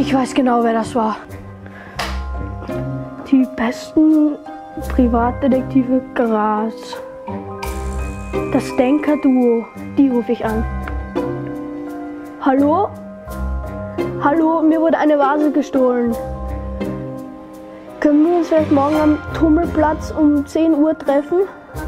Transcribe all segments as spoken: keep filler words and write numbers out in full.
Ich weiß genau, wer das war. Die besten Privatdetektive Graz. Das Denker-Duo. Die rufe ich an. Hallo? Hallo, mir wurde eine Vase gestohlen. Können wir uns vielleicht morgen am Tummelplatz um zehn Uhr treffen?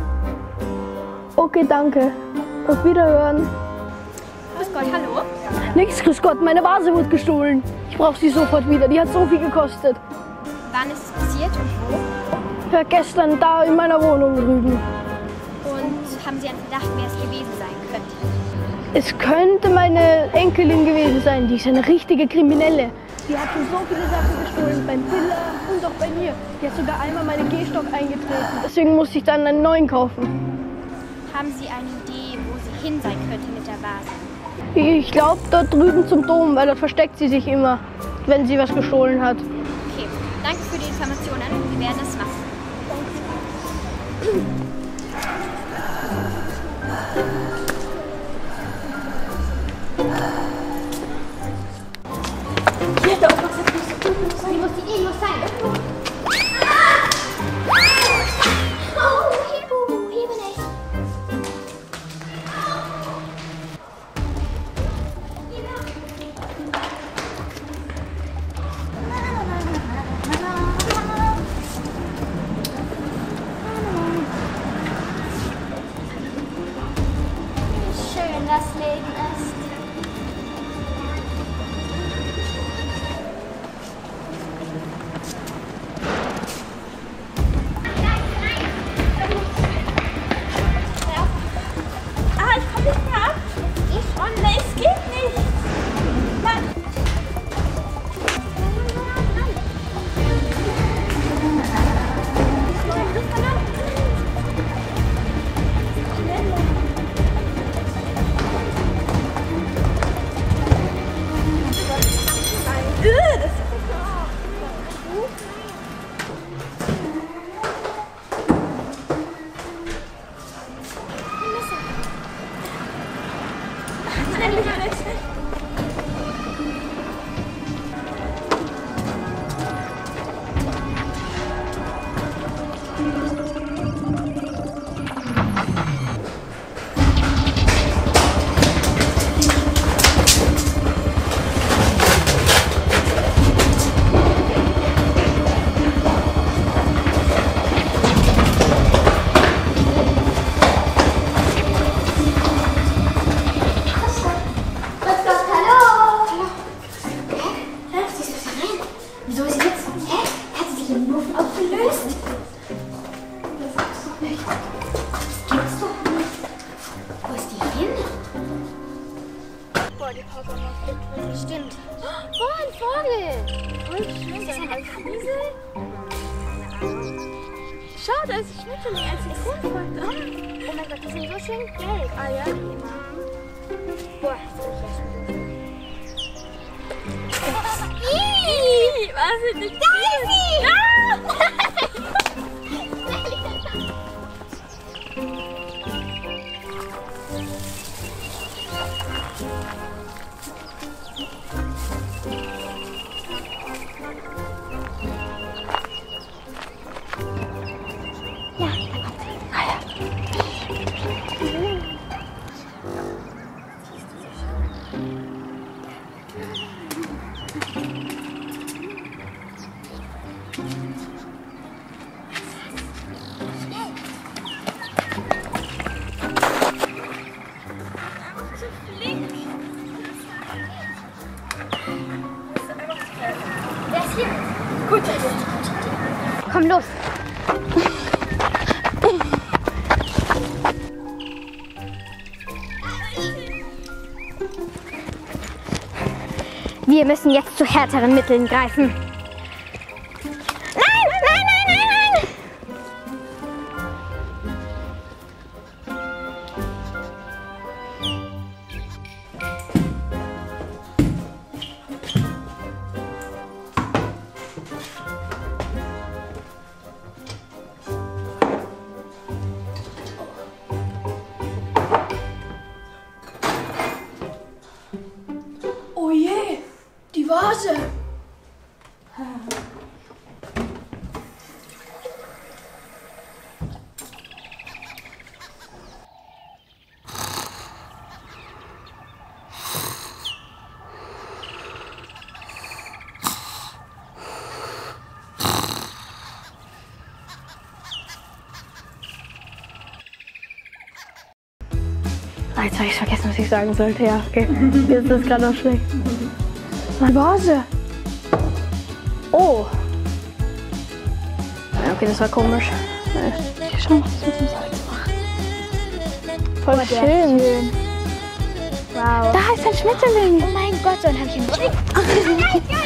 Okay, danke. Auf Wiederhören. Grüß Gott, hallo? Nix, grüß Gott, meine Vase wurde gestohlen. Ich brauche sie sofort wieder, die hat so viel gekostet. Wann ist es passiert und wo? Ja, gestern da in meiner Wohnung drüben. Und haben Sie einen Verdacht, wer es gewesen sein könnte? Es könnte meine Enkelin gewesen sein, die ist eine richtige Kriminelle. Die hat schon so viele Sachen gestohlen, beim Piller und auch bei mir. Die hat sogar einmal meinen Gehstock eingetreten. Deswegen musste ich dann einen neuen kaufen. Haben Sie eine Idee, wo sie hin sein könnte mit der Vase? Ich glaube, dort drüben zum Dom, weil dort versteckt sie sich immer, wenn sie was gestohlen hat. Okay, danke für die Informationen. Wir werden es machen. Die muss die irgendwo sein. Oh, Hibu, hier bin ich. Wie schön das Leben ist. Stimmt. Oh, ein Vogel. Voll schön. Ist das ein Wiesel? Schau, da ist ein Schmetterling als Zitronenfrucht. Oh mein Gott, die sind so schön gelb. Ah ja? Boah, das riecht ja schon. Ih, was ist denn das? Da ist sie! Ah! Gut. Komm los. Wir müssen jetzt zu härteren Mitteln greifen. Nein, nein, nein, nein, nein! Oh je, die Vase. jetzt habe ich vergessen, was ich sagen sollte. Ja, okay. Jetzt ist das gerade noch schlecht. Die Vase. Oh. Ja, okay, das war komisch. Ich schau mal, was ich mit dem Salz mache. Voll Oh, der ist schön. schön. Wow. Da ist ein Schmetterling. Oh mein Gott, so ein Häppchen.